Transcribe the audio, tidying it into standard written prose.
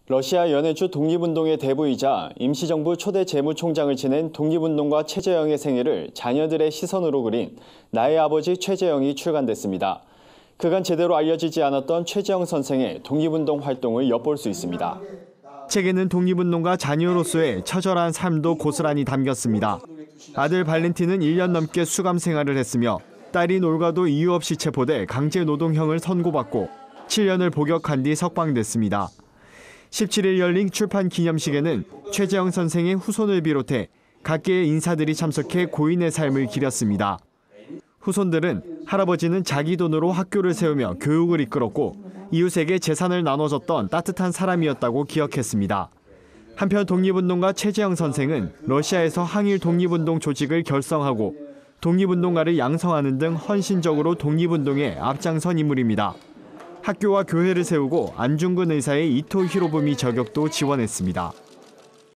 러시아 연해주 독립운동의 대부이자 임시정부 초대 재무총장을 지낸 독립운동가 최재형의 생애를 자녀들의 시선으로 그린 나의 아버지 최재형이 출간됐습니다. 그간 제대로 알려지지 않았던 최재형 선생의 독립운동 활동을 엿볼 수 있습니다. 책에는 독립운동가 자녀로서의 처절한 삶도 고스란히 담겼습니다. 아들 발렌틴은 1년 넘게 수감 생활을 했으며 딸인 올가도 이유 없이 체포돼 강제노동형을 선고받고 7년을 복역한 뒤 석방됐습니다. 17일 열린 출판 기념식에는 최재형 선생의 후손을 비롯해 각계의 인사들이 참석해 고인의 삶을 기렸습니다. 후손들은 할아버지는 자기 돈으로 학교를 세우며 교육을 이끌었고 이웃에게 재산을 나눠줬던 따뜻한 사람이었다고 기억했습니다. 한편 독립운동가 최재형 선생은 러시아에서 항일 독립운동 조직을 결성하고 독립운동가를 양성하는 등 헌신적으로 독립운동에 앞장선 인물입니다. 학교와 교회를 세우고 안중근 의사의 이토 히로부미 저격도 지원했습니다.